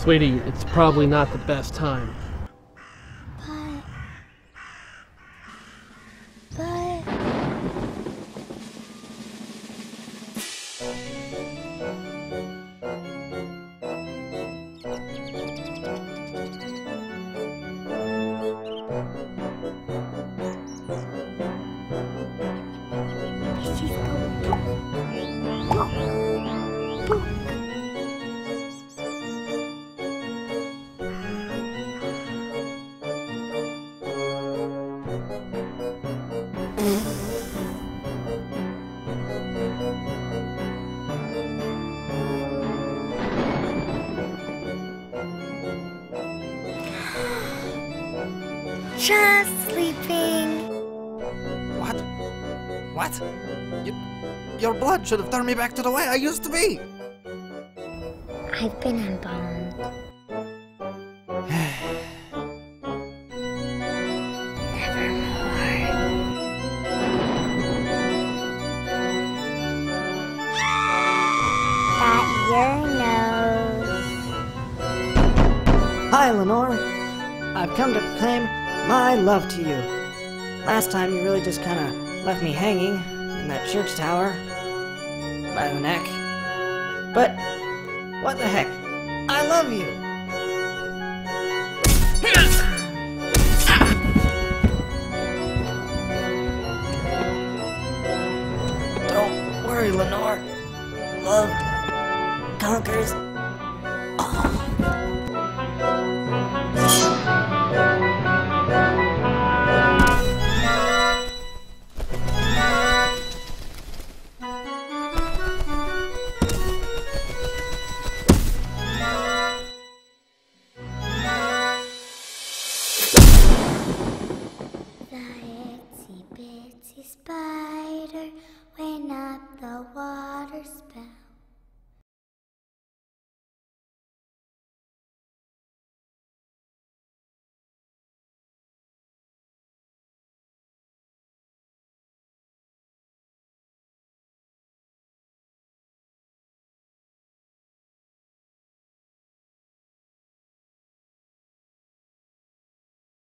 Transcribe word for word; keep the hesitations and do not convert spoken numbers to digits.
Sweetie, it's probably not the best time. But... But... Just sleeping. What? What? You, your blood should have turned me back to the way I used to be. I've been embalmed. Nevermore. That your nose. Hi, Lenore. I've come to proclaim my love to you. Last time you really just kind of left me hanging in that church tower by the neck. But what the heck? I love you. Don't worry, Lenore. Love conquers all. The itsy bitsy spider went up the water spout.